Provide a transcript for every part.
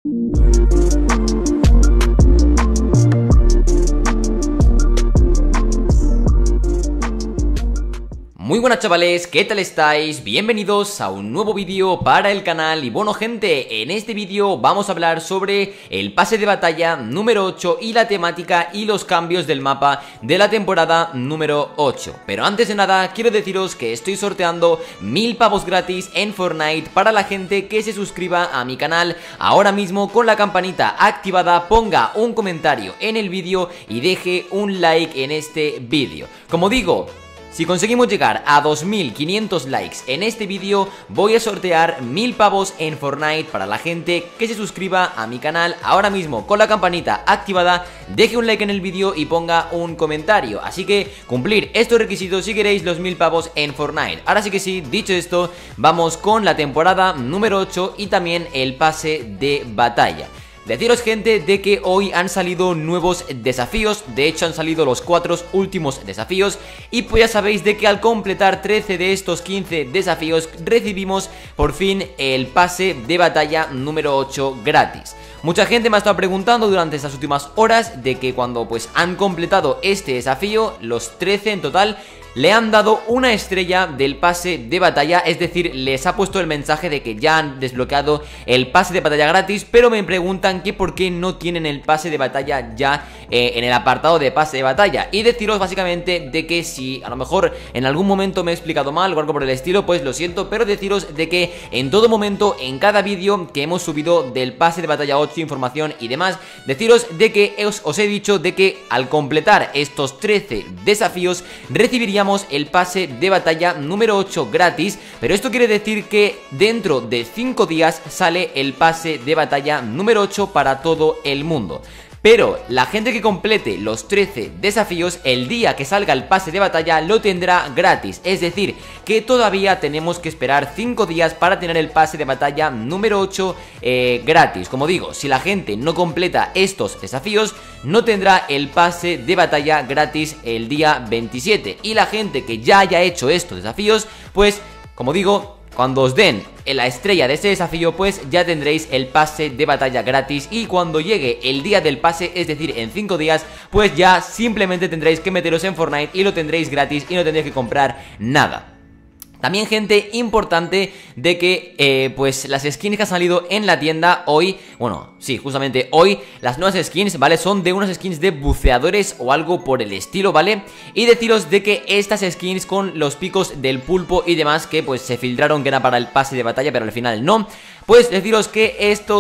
Muy buenas chavales, ¿qué tal estáis? Bienvenidos a un nuevo vídeo para el canal. Y bueno gente, en este vídeo vamos a hablar sobre el pase de batalla número 8 y la temática y los cambios del mapa de la temporada número 8. Pero antes de nada, quiero deciros que estoy sorteando 1000 pavos gratis en Fortnite para la gente que se suscriba a mi canal ahora mismo con la campanita activada, ponga un comentario en el vídeo y deje un like en este vídeo. Como digo, si conseguimos llegar a 2500 likes en este vídeo, voy a sortear 1000 pavos en Fortnite para la gente que se suscriba a mi canal ahora mismo con la campanita activada, deje un like en el vídeo y ponga un comentario. Así que cumplir estos requisitos si queréis los 1000 pavos en Fortnite. Ahora sí que sí, dicho esto, vamos con la temporada número 8 y también el pase de batalla. Deciros gente de que hoy han salido nuevos desafíos, de hecho han salido los 4 últimos desafíos y pues ya sabéis de que al completar 13 de estos 15 desafíos recibimos por fin el pase de batalla número 8 gratis. Mucha gente me ha estado preguntando durante estas últimas horas de que cuando pues han completado este desafío, los 13 en total, le han dado una estrella del pase de batalla, es decir, les ha puesto el mensaje de que ya han desbloqueado el pase de batalla gratis, pero me preguntan que por qué no tienen el pase de batalla ya en el apartado de pase de batalla. Y deciros básicamente de que si a lo mejor en algún momento me he explicado mal o algo por el estilo, pues lo siento, pero deciros de que en todo momento, en cada vídeo que hemos subido del pase de batalla 8, información y demás, deciros de que os he dicho de que al completar estos 13 desafíos recibiríamos el pase de batalla número 8 gratis, pero esto quiere decir que dentro de 5 días sale el pase de batalla número 8 para todo el mundo. Pero la gente que complete los 13 desafíos, el día que salga el pase de batalla lo tendrá gratis. Es decir, que todavía tenemos que esperar 5 días para tener el pase de batalla número 8 gratis. Como digo, si la gente no completa estos desafíos, no tendrá el pase de batalla gratis el día 27. Y la gente que ya haya hecho estos desafíos, pues, como digo, cuando os den la estrella de ese desafío, pues ya tendréis el pase de batalla gratis. Y cuando llegue el día del pase, es decir, en 5 días, pues ya simplemente tendréis que meteros en Fortnite y lo tendréis gratis y no tendréis que comprar nada. También gente importante de que pues las skins que han salido en la tienda hoy, bueno, sí, justamente hoy, las nuevas skins, ¿vale? Son de unas skins de buceadores o algo por el estilo, ¿vale? Y deciros de que estas skins con los picos del pulpo y demás que pues se filtraron que era para el pase de batalla, pero al final no, pues deciros que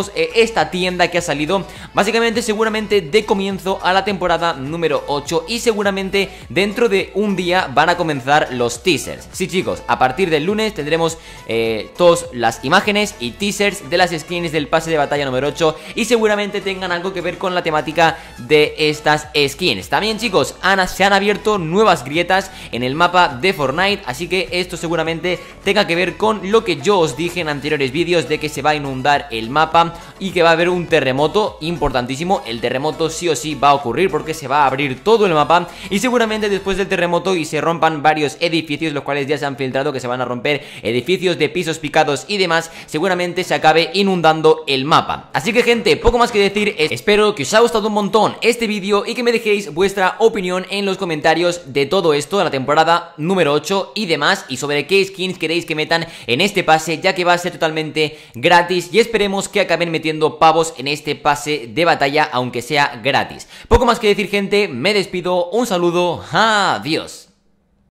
esta tienda que ha salido básicamente seguramente de comienzo a la temporada número 8 y seguramente dentro de un día van a comenzar los teasers. Sí chicos, a partir del lunes tendremos todas las imágenes y teasers de las skins del pase de batalla número 8 y seguramente tengan algo que ver con la temática de estas skins. También chicos, se han abierto nuevas grietas en el mapa de Fortnite, así que esto seguramente tenga que ver con lo que yo os dije en anteriores vídeos de que se va a inundar el mapa y que va a haber un terremoto importantísimo. El terremoto sí o sí va a ocurrir porque se va a abrir todo el mapa y seguramente después del terremoto y se rompan varios edificios, los cuales ya se han filtrado que se van a romper, edificios de pisos picados y demás, seguramente se acabe inundando el mapa. Así que gente, poco más que decir, espero que os haya gustado un montón este vídeo y que me dejéis vuestra opinión en los comentarios de todo esto, de la temporada número 8 y demás, y sobre qué skins queréis que metan en este pase, ya que va a ser totalmente gratis y esperemos que acaben metiendo pavos en este pase de batalla, aunque sea gratis. Poco más que decir gente, me despido, un saludo, adiós.